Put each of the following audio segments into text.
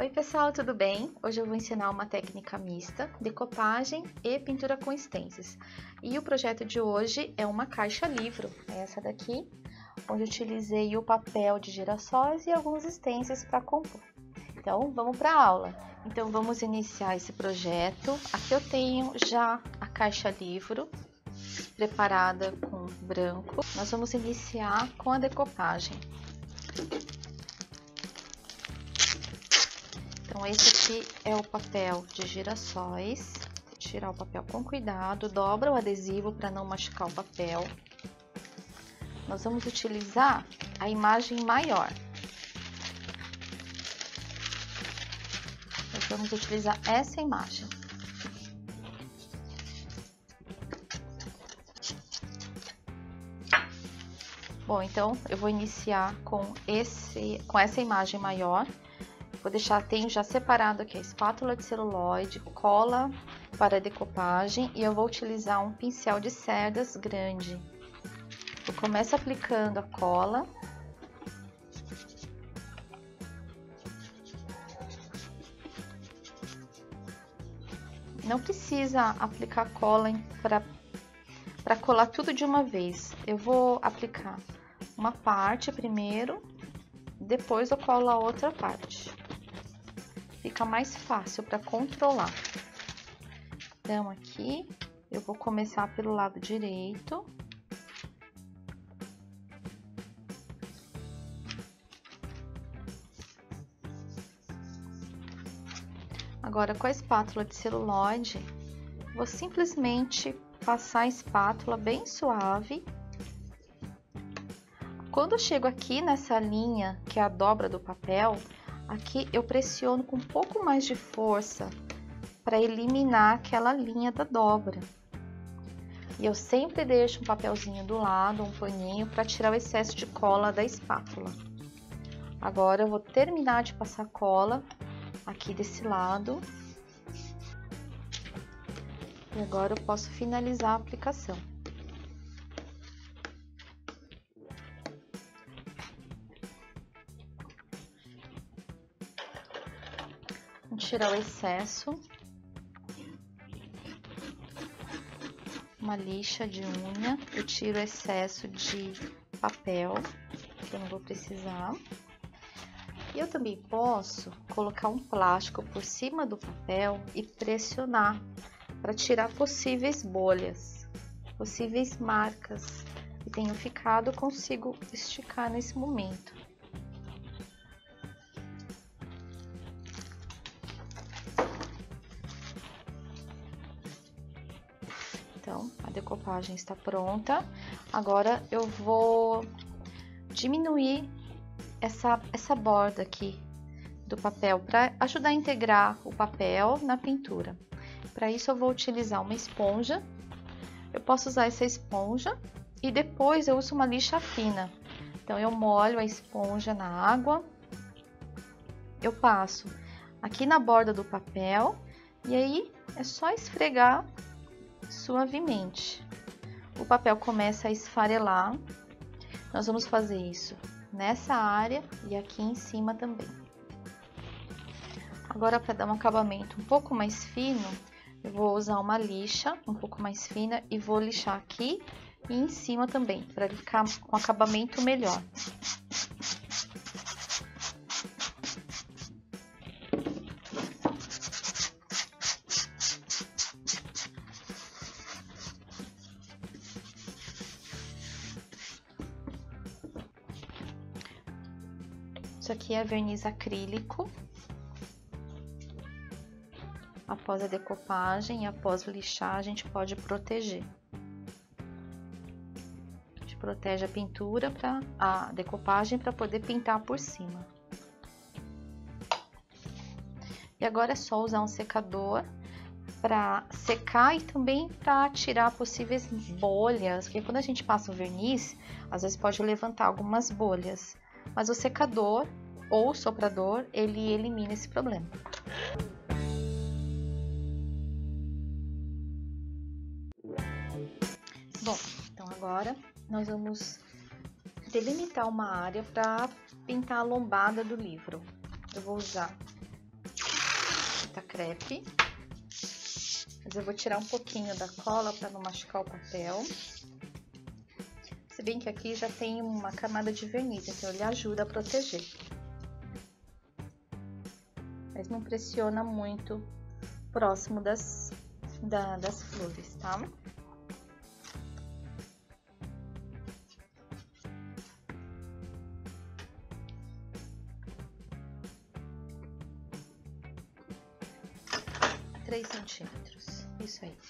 Oi pessoal, tudo bem? Hoje eu vou ensinar uma técnica mista, decopagem e pintura com stencils. E o projeto de hoje é uma caixa livro, é essa daqui, onde eu utilizei o papel de girassóis e alguns stencils para compor. Então vamos para a aula. Então vamos iniciar esse projeto. Aqui eu tenho já a caixa livro preparada com branco. Nós vamos iniciar com a decopagem. Então, esse aqui é o papel de girassóis. Vou tirar o papel com cuidado, dobra o adesivo para não machucar o papel. Nós vamos utilizar a imagem maior. Nós vamos utilizar essa imagem. Bom, então eu vou iniciar com essa imagem maior. Vou deixar, tenho já separado aqui a espátula de celulóide, cola para decopagem e eu vou utilizar um pincel de cerdas grande. Eu começo aplicando a cola. Não precisa aplicar cola para colar tudo de uma vez. Eu vou aplicar uma parte primeiro, depois eu colo a outra parte. Fica mais fácil para controlar. Então, aqui eu vou começar pelo lado direito. Agora, com a espátula de celulóide, vou simplesmente passar a espátula bem suave. Quando eu chego aqui nessa linha, que é a dobra do papel, aqui eu pressiono com um pouco mais de força para eliminar aquela linha da dobra. E eu sempre deixo um papelzinho do lado, um paninho, para tirar o excesso de cola da espátula. Agora eu vou terminar de passar cola aqui desse lado. E agora eu posso finalizar a aplicação. Tirar o excesso, uma lixa de unha, eu tiro o excesso de papel, que eu não vou precisar. E eu também posso colocar um plástico por cima do papel e pressionar para tirar possíveis bolhas, possíveis marcas que tenham ficado, eu consigo esticar nesse momento. Então, a decopagem está pronta. Agora eu vou diminuir essa borda aqui do papel para ajudar a integrar o papel na pintura. Para isso eu vou utilizar uma esponja. Eu posso usar essa esponja e depois eu uso uma lixa fina. Então eu molho a esponja na água. Eu passo aqui na borda do papel e aí é só esfregar suavemente. O papel começa a esfarelar. Nós vamos fazer isso nessa área e aqui em cima também. Agora, para dar um acabamento um pouco mais fino, eu vou usar uma lixa um pouco mais fina e vou lixar aqui e em cima também, para ele ficar com acabamento melhor. Isso aqui é verniz acrílico. Após a decopagem e após lixar, a gente pode proteger. A gente protege a pintura, a decopagem, para poder pintar por cima. E agora é só usar um secador para secar e também para tirar possíveis bolhas, porque quando a gente passa o verniz, às vezes pode levantar algumas bolhas. Mas o secador ou o soprador, ele elimina esse problema. Bom, então agora nós vamos delimitar uma área para pintar a lombada do livro. Eu vou usar fita crepe. Mas eu vou tirar um pouquinho da cola para não machucar o papel. Se bem que aqui já tem uma camada de verniz, então ele ajuda a proteger. Mas não pressiona muito próximo das flores, tá? Três centímetros, isso aí.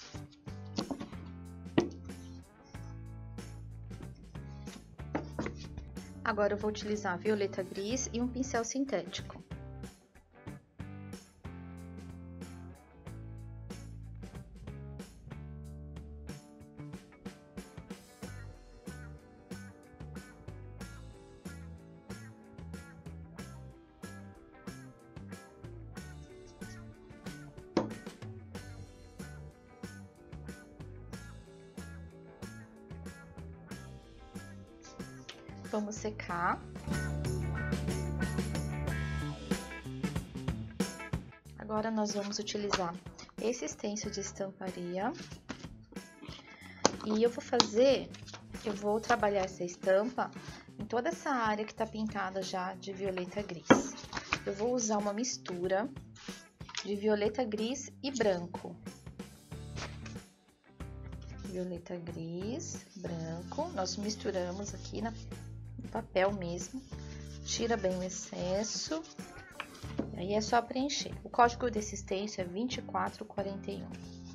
Agora eu vou utilizar violeta gris e um pincel sintético. Vamos secar. Agora nós vamos utilizar esse stencil de estamparia. E eu vou trabalhar essa estampa em toda essa área que tá pintada já de violeta gris. Eu vou usar uma mistura de violeta gris e branco. Violeta gris, branco, nós misturamos aqui no papel mesmo, tira bem o excesso, e aí é só preencher. O código desse stencil é 2441.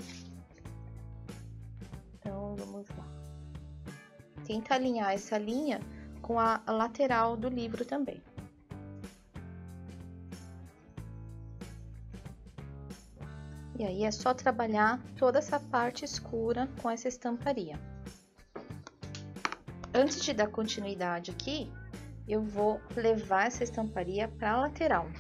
Então, vamos lá. Tenta alinhar essa linha com a lateral do livro também. E aí é só trabalhar toda essa parte escura com essa estamparia. Antes de dar continuidade aqui, eu vou levar essa estamparia para a lateral.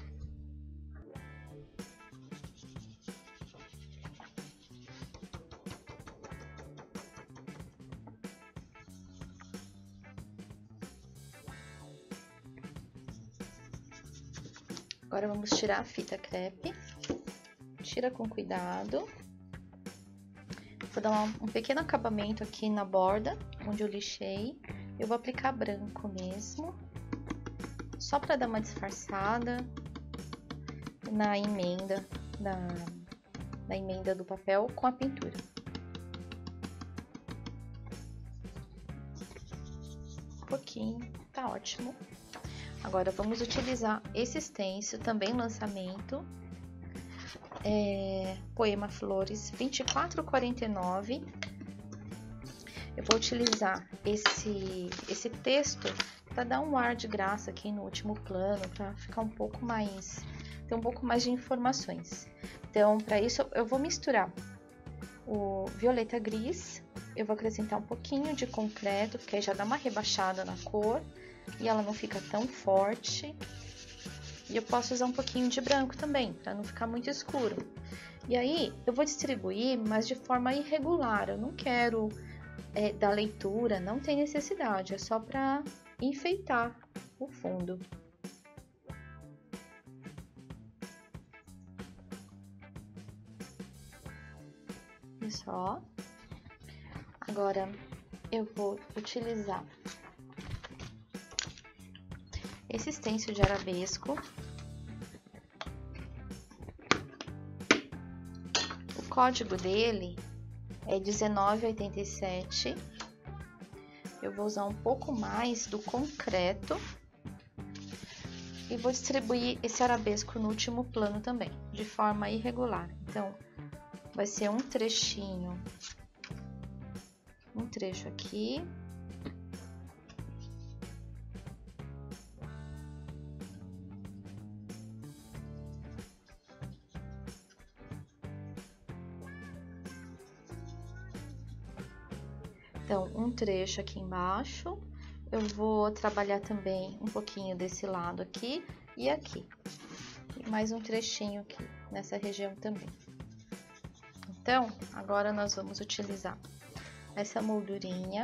Agora vamos tirar a fita crepe. Tira com cuidado. Vou dar um pequeno acabamento aqui na borda, onde eu lixei. Eu vou aplicar branco mesmo, só para dar uma disfarçada na emenda, na emenda do papel com a pintura. Um pouquinho, tá ótimo. Agora vamos utilizar esse stencil, também lançamento. Poema Flores 2449. Eu vou utilizar esse texto para dar um ar de graça aqui no último plano, para ficar um pouco mais, ter um pouco mais de informações. Então, para isso eu vou misturar o violeta gris, eu vou acrescentar um pouquinho de concreto, porque aí já dá uma rebaixada na cor e ela não fica tão forte. E eu posso usar um pouquinho de branco também, para não ficar muito escuro. E aí, eu vou distribuir, mas de forma irregular. Eu não quero dar leitura, não tem necessidade. É só para enfeitar o fundo. Isso, ó. Agora, eu vou utilizar esse stencil de arabesco. O código dele é 1987. Eu vou usar um pouco mais do concreto e vou distribuir esse arabesco no último plano também, de forma irregular. Então, vai ser um trechinho, um trecho aqui. Então, um trecho aqui embaixo, eu vou trabalhar também um pouquinho desse lado aqui e aqui. E mais um trechinho aqui, nessa região também. Então, agora nós vamos utilizar essa moldurinha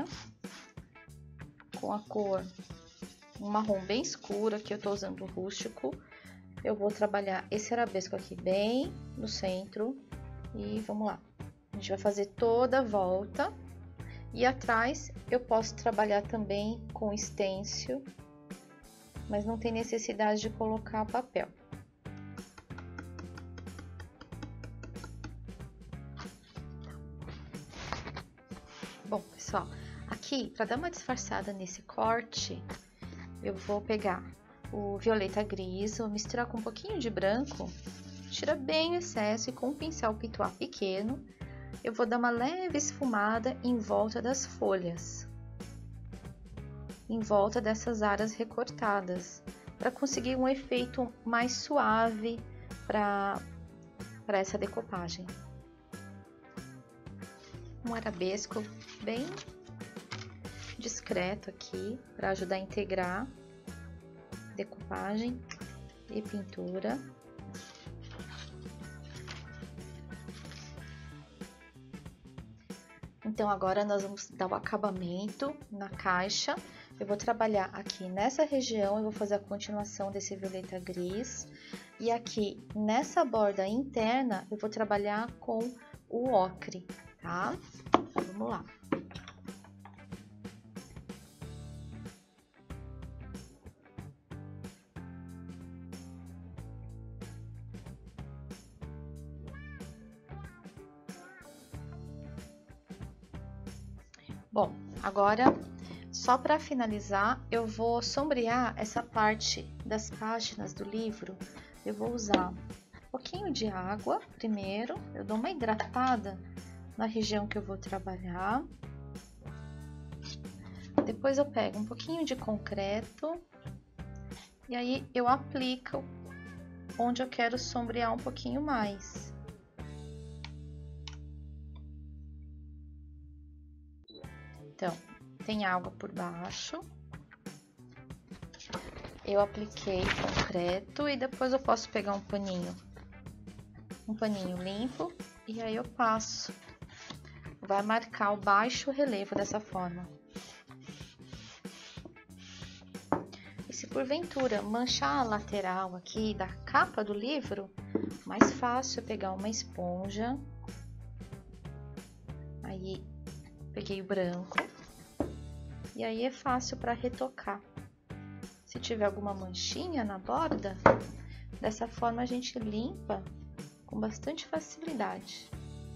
com a cor um marrom bem escuro, aqui eu tô usando o rústico. eu vou trabalhar esse arabesco aqui bem no centro e vamos lá. A gente vai fazer toda a volta e atrás eu posso trabalhar também com stencil, mas não tem necessidade de colocar papel. Bom, pessoal, aqui para dar uma disfarçada nesse corte, eu vou pegar o violeta gris, vou misturar com um pouquinho de branco, tira bem o excesso e com um pincel pituá pequeno, eu vou dar uma leve esfumada em volta das folhas, em volta dessas áreas recortadas, para conseguir um efeito mais suave para essa decopagem. Um arabesco bem discreto aqui, para ajudar a integrar decopagem e pintura. Então, agora nós vamos dar o acabamento na caixa. Eu vou trabalhar aqui nessa região, eu vou fazer a continuação desse violeta gris. E aqui, nessa borda interna, eu vou trabalhar com o ocre, tá? Então, vamos lá. Bom, agora, só para finalizar, eu vou sombrear essa parte das páginas do livro. Eu vou usar um pouquinho de água primeiro, eu dou uma hidratada na região que eu vou trabalhar. Depois eu pego um pouquinho de concreto e aí eu aplico onde eu quero sombrear um pouquinho mais. Então, tem água por baixo, eu apliquei concreto e depois eu posso pegar um paninho limpo e aí eu passo. Vai marcar o baixo relevo dessa forma. E se porventura manchar a lateral aqui da capa do livro, mais fácil é pegar uma esponja. Aí peguei o branco e aí é fácil para retocar. Se tiver alguma manchinha na borda, dessa forma a gente limpa com bastante facilidade.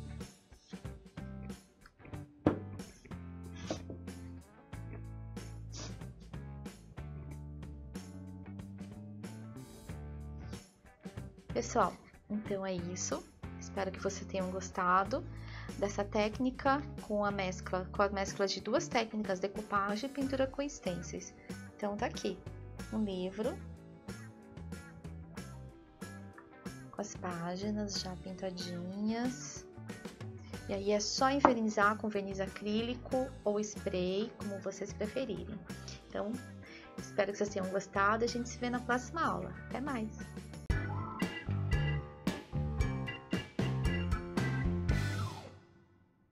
Pessoal, então é isso. Espero que vocês tenham gostado dessa técnica com a mescla de duas técnicas, decopagem e pintura com stencils. Então tá aqui um livro com as páginas já pintadinhas. E aí é só envernizar com verniz acrílico ou spray, como vocês preferirem. Então, espero que vocês tenham gostado e a gente se vê na próxima aula. Até mais!